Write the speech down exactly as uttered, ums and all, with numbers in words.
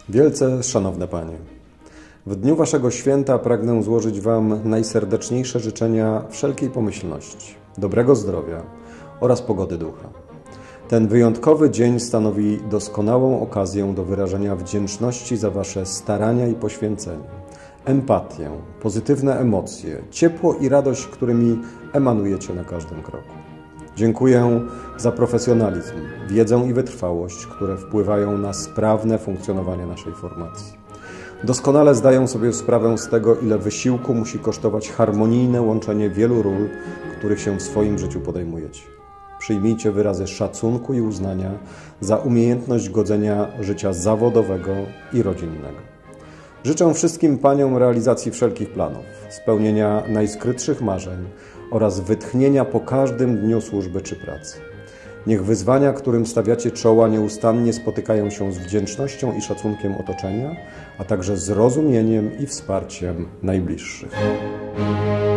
Wielce szanowne Panie, w dniu Waszego święta pragnę złożyć Wam najserdeczniejsze życzenia wszelkiej pomyślności, dobrego zdrowia oraz pogody ducha. Ten wyjątkowy dzień stanowi doskonałą okazję do wyrażenia wdzięczności za Wasze starania i poświęcenie, empatię, pozytywne emocje, ciepło i radość, którymi emanujecie na każdym kroku. Dziękuję za profesjonalizm, wiedzę i wytrwałość, które wpływają na sprawne funkcjonowanie naszej formacji. Doskonale zdaję sobie sprawę z tego, ile wysiłku musi kosztować harmonijne łączenie wielu ról, których się w swoim życiu podejmujecie. Przyjmijcie wyrazy szacunku i uznania za umiejętność godzenia życia zawodowego i rodzinnego. Życzę wszystkim Paniom realizacji wszelkich planów, spełnienia najskrytszych marzeń oraz wytchnienia po każdym dniu służby czy pracy. Niech wyzwania, którym stawiacie czoła, nieustannie spotykają się z wdzięcznością i szacunkiem otoczenia, a także zrozumieniem i wsparciem najbliższych.